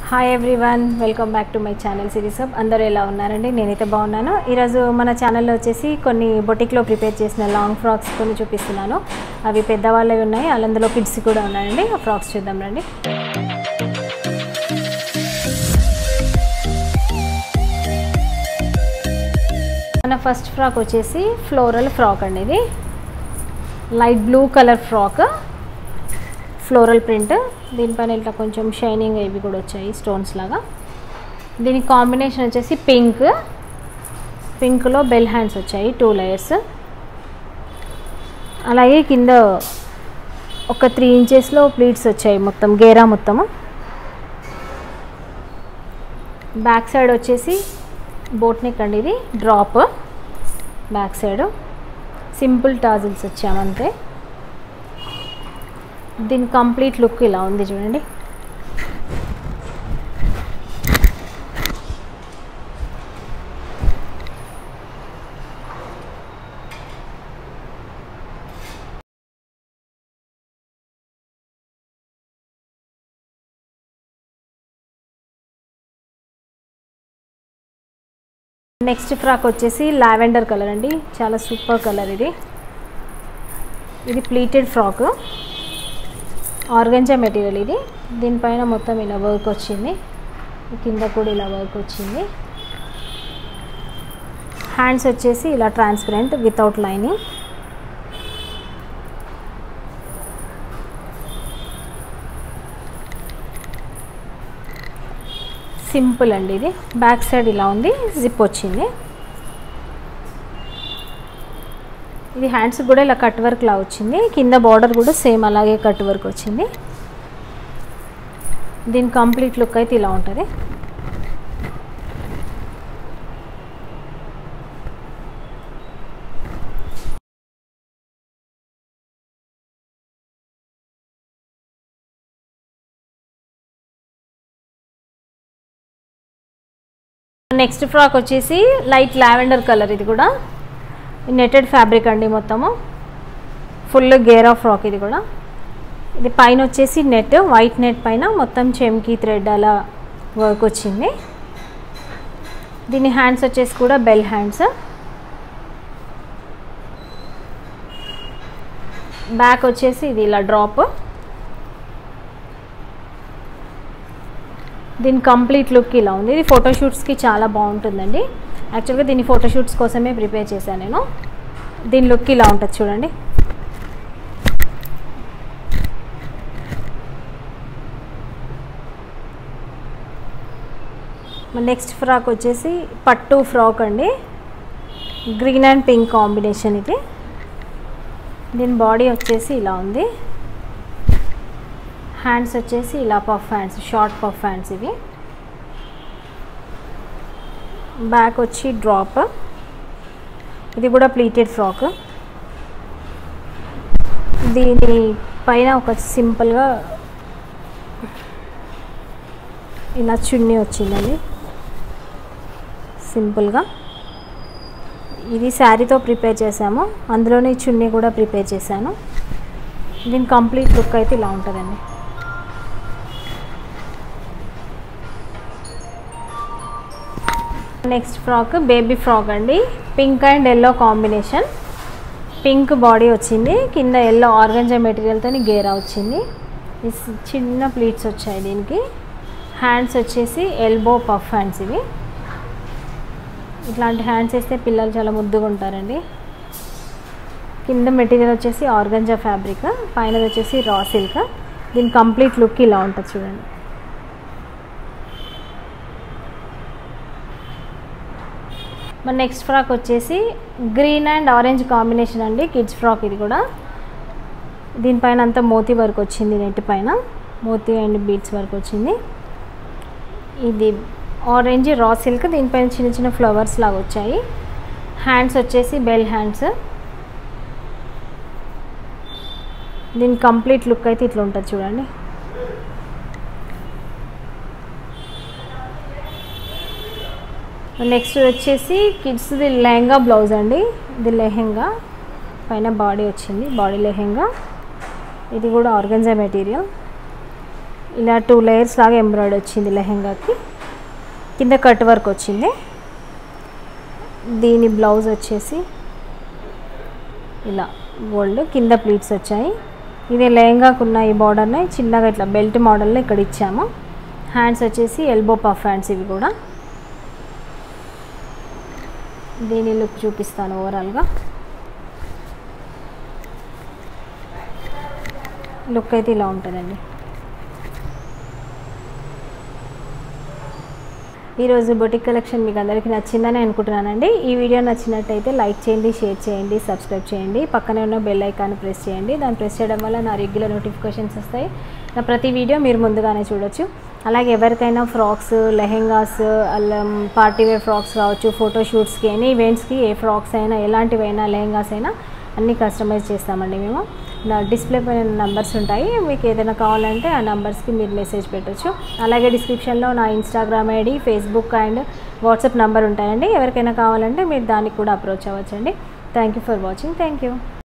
Hi everyone, welcome back to my channel series hub. అందరూ ఎలా ఉన్నారండి? నేనైతే బాగున్నాను. ఈరోజు మన ఛానల్లో వచ్చేసి కొన్ని బొటిక్లో ప్రిపేర్ చేసిన లాంగ్ ఫ్రాక్స్ కొన్ని చూపిస్తున్నాను. అవి పెద్దవాళ్ళవి ఉన్నాయి, అందులో కిడ్స్ కూడా ఉన్నాయండి. ఆ ఫ్రాక్స్ చూద్దాం రండి. మన ఫస్ట్ ఫ్రాక్ వచ్చేసి ఫ్లోరల్ ఫ్రాక్ అండి. ఇది light blue colour frock, floral print. దీనిపైన ఇట్లా కొంచెం షైనింగ్ ఇవి కూడా వచ్చాయి, స్టోన్స్ లాగా. దీని కాంబినేషన్ వచ్చేసి పింక్లో బెల్ హ్యాండ్స్ వచ్చాయి, 2 లేయర్స్. అలాగే కింద ఒక 3 ఇంచెస్లో ప్లీట్స్ వచ్చాయి, మొత్తం గేరా మొత్తము. బ్యాక్ సైడ్ వచ్చేసి బోట్ నెక్ అండి. ఇది drop back side, simple tassels వచ్చామంతే. దీని కంప్లీట్ లుక్ ఇలా ఉంది చూడండి. నెక్స్ట్ ఫ్రాక్ వచ్చేసి లావెండర్ కలర్ అండి, చాలా సూపర్ కలర్. ఇది ప్లీటెడ్ ఫ్రాక్, ఆర్గంజా మెటీరియల్. ఇది దీనిపైన మొత్తం ఇలా వర్క్ వచ్చింది, కింద కూడా ఇలా వర్క్ వచ్చింది. హ్యాండ్స్ వచ్చేసి ఇలా ట్రాన్స్పరెంట్ వితౌట్ లైనింగ్. సింపుల్ అండి. ఇది బ్యాక్ సైడ్ ఇలా ఉంది, జిప్ వచ్చింది. ఇది హ్యాండ్స్ కూడా ఇలా కట్ వర్క్ లా వచ్చింది, కింద బార్డర్ కూడా సేమ్ అలాగే కట్ వర్క్ వచ్చింది. దీని కంప్లీట్ లుక్ అయితే ఇలా ఉంటుంది. నెక్స్ట్ ఫ్రాక్ వచ్చేసి లైట్ లావెండర్ కలర్. ఇది కూడా నెటెడ్ ఫ్యాబ్రిక్ అండి, మొత్తము ఫుల్ గేరా ఫ్రాక్. ఇది కూడా ఇది పైన వచ్చేసి నెట్, వైట్ నెట్ పైన మొత్తం చెమ్కీ థ్రెడ్ అలా వర్క్ వచ్చింది. దీని హ్యాండ్స్ వచ్చేసి కూడా బెల్ హ్యాండ్స్. బ్యాక్ వచ్చేసి ఇది ఇలా డ్రాప్. దీని కంప్లీట్ లుక్ ఇలా ఉంది. ఇది ఫోటోషూట్స్కి చాలా బాగుంటుందండి. యాక్చువల్గా దీన్ని ఫోటోషూట్స్ కోసమే ప్రిపేర్ చేశాను నేను. దీని లుక్ ఇలా ఉంటుంది చూడండి. నెక్స్ట్ ఫ్రాక్ వచ్చేసి పట్టు ఫ్రాక్ అండి, గ్రీన్ అండ్ పింక్ కాంబినేషన్. ఇది దీని బాడీ వచ్చేసి ఇలా ఉంది. హ్యాండ్స్ వచ్చేసి ఇలా puff hands, short puff hands ఇవి. బ్యాక్ వచ్చి డ్రాప్. ఇది కూడా ప్లీటెడ్ ఫ్రాక్. దీని పైన ఒక సింపుల్గా ఇలా చున్నీ వచ్చిందండి, సింపుల్గా. ఇది శారీతో ప్రిపేర్ చేసాము, అందులోనే చున్నీ కూడా ప్రిపేర్ చేశాను. దీని కంప్లీట్ లుక్ అయితే ఇలా ఉంటుందండి. నెక్స్ట్ ఫ్రాక్ బేబీ ఫ్రాక్ అండి, pink and yellow combination. Pink body వచ్చింది, కింద ఎల్లో ఆర్గంజా మెటీరియల్తో గేరా వచ్చింది. చిన్న ప్లీట్స్ వచ్చాయి దీనికి. హ్యాండ్స్ వచ్చేసి ఎల్బో పఫ్ హ్యాండ్స్ ఇవి. ఇట్లాంటి హ్యాండ్స్ వేస్తే పిల్లలు చాలా ముద్దుగా ఉంటారండి. కింద మెటీరియల్ వచ్చేసి ఆర్గంజా ఫ్యాబ్రిక్, పైన వచ్చేసి రా సిల్క్. దీని కంప్లీట్ లుక్ ఇలా ఉంటుంది చూడండి. మన నెక్స్ట్ ఫ్రాక్ వచ్చేసి గ్రీన్ అండ్ ఆరెంజ్ కాంబినేషన్ అండి, కిడ్స్ ఫ్రాక్. ఇది కూడా దీనిపైన అంతా మోతీ వర్క్ వచ్చింది, నెట్ పైన మోతీ అండ్ బీడ్స్ వర్క్ వచ్చింది. ఇది ఆరెంజ్ రా సిల్క్, దీనిపైన చిన్న చిన్న ఫ్లవర్స్ లాగా వచ్చాయి. హ్యాండ్స్ వచ్చేసి బెల్ హ్యాండ్స్. దీని కంప్లీట్ లుక్ అయితే ఇట్లా ఉంటుంది చూడండి. నెక్స్ట్ వచ్చేసి కిడ్స్ది లెహంగా బ్లౌజ్ అండి. ఇది లెహంగా పైన బాడీ వచ్చింది, బాడీ లెహంగా. ఇది కూడా ఆర్గంజా మెటీరియల్. ఇలా 2 లేయర్స్ లాగా ఎంబ్రాయిడరీ వచ్చింది లెహెంగాకి. కింద కట్ వర్క్ వచ్చింది. దీని బ్లౌజ్ వచ్చేసి ఇలా గోల్డ్, కింద ప్లీట్స్ వచ్చాయి. ఇదే లెహెంగాకున్న ఈ బార్డర్ని చిన్నగా ఇట్లా బెల్ట్ మోడల్లో ఇక్కడ ఇచ్చాము. హ్యాండ్స్ వచ్చేసి ఎల్బో పఫ్ హ్యాండ్స్ ఇవి కూడా. దీని లుక్ చూపిస్తాను ఓవరాల్గా. లుక్ అయితే ఇలా ఉంటుందండి. ఈరోజు బొటిక్ కలెక్షన్ మీకు అందరికీ నచ్చిందని అనుకుంటున్నానండి. ఈ వీడియో నచ్చినట్టయితే లైక్ చేయండి, షేర్ చేయండి, సబ్స్క్రైబ్ చేయండి. పక్కనే ఉన్న బెల్ ఐకాన్ ప్రెస్ చేయండి. దాన్ని ప్రెస్ చేయడం వల్ల నా రెగ్యులర్ నోటిఫికేషన్స్ వస్తాయి. నా ప్రతి వీడియో మీరు ముందుగానే చూడొచ్చు. అలాగే ఎవరికైనా frocks, lehengas, party wear frocks కావచ్చు, ఫోటోషూట్స్కి, ఎనీ ఈవెంట్స్కి ఏ ఫ్రాక్స్ అయినా, ఎలాంటివైనా లెహెంగాస్ అయినా అన్నీ కస్టమైజ్ చేస్తామండి మేము. నా డిస్ప్లే పైన నంబర్స్ ఉంటాయి. మీకు ఏదైనా కావాలంటే ఆ నంబర్స్కి మీరు మెసేజ్ పెట్టచ్చు. అలాగే డిస్క్రిప్షన్లో నా Instagram ID, Facebook and WhatsApp number ఉంటాయండి. ఎవరికైనా కావాలంటే మీరు దానికి కూడా అప్రోచ్ అవ్వచ్చండి. Thank you for watching. Thank you.